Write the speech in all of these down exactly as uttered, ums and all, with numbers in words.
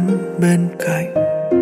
em bên cạnh.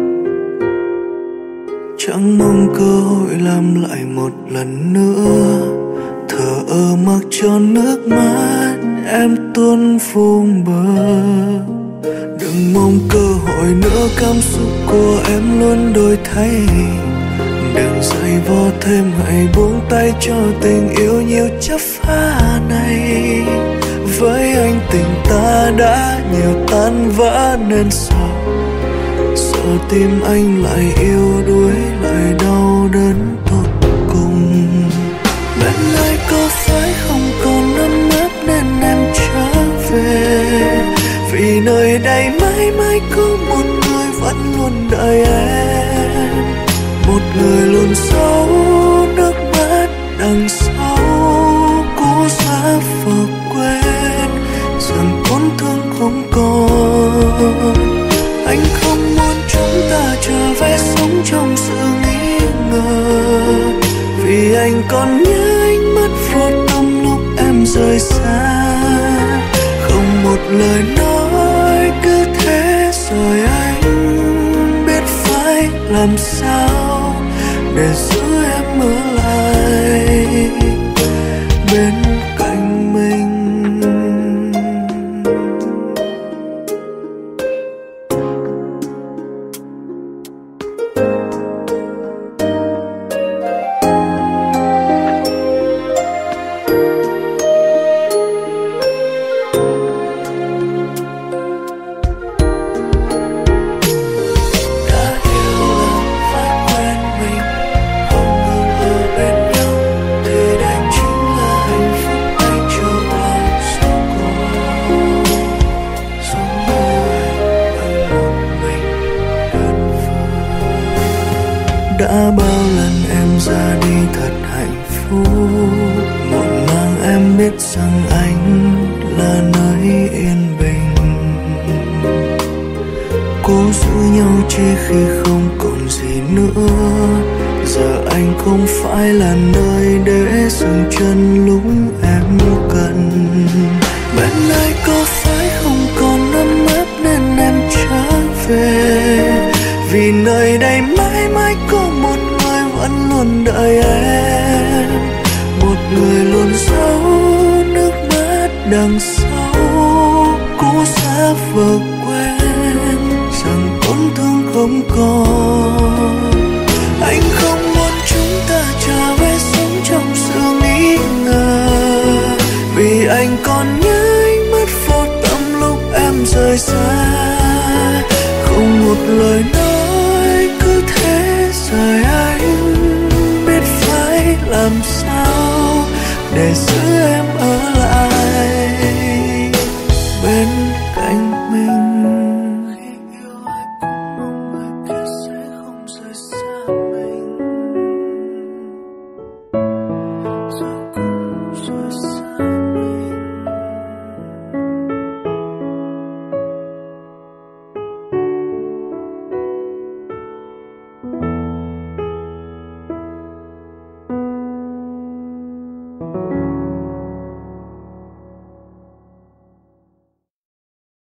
Chẳng mong cơ hội làm lại một lần nữa, thờ ơ mặc cho nước mắt em tuôn vùng bờ. Đừng mong cơ hội nữa, cảm xúc của em luôn đổi thay. Đừng dây vò thêm, hãy buông tay cho tình yêu nhiều chấp phá này. Với anh tình ta đã nhiều tan vỡ nên sợ, sợ tim anh lại yếu đuối, lại đau đớn tột cùng. Bên này có phải không còn ấm áp nên em trở về, vì nơi đây mãi mãi có một người vẫn luôn đợi em. Một người luôn giấu nước mắt đằng sau cố xa vờ quên, dần tổn thương không còn. Anh không muốn chúng ta trở về sống trong sự nghi ngờ, vì anh còn nhớ ánh mắt vô tâm lúc em rời xa. Không một lời nói cứ thế rồi anh biết phải làm sao để giữ em ở lại bên cạnh mình. Đã bao lần em ra đi thật hạnh phúc, muộn màng em biết rằng anh là nơi yên bình. Cố giữ nhau chỉ khi không còn gì nữa, giờ anh không phải là nơi để dừng chân lúc em cần. Bên này có phải không còn ấm áp nên em trở về, vì nơi đây mãi mãi có một người vẫn luôn đợi em. Một người luôn giấu nước mắt đằng sau cố xa vờ quên, rằng tổn thương không còn. Anh không muốn chúng ta trở về sống trong sự nghi ngờ, vì anh còn nhớ ánh mắt vô tâm lúc em rời xa. Không một lời nói cứ thế rời anh biết phải làm sao để giữ em ở lại bên cạnh mình. Khi yêu ai cũng mong người kia sẽ không rời xa mình, rồi cũng rời xa mình. Thank you.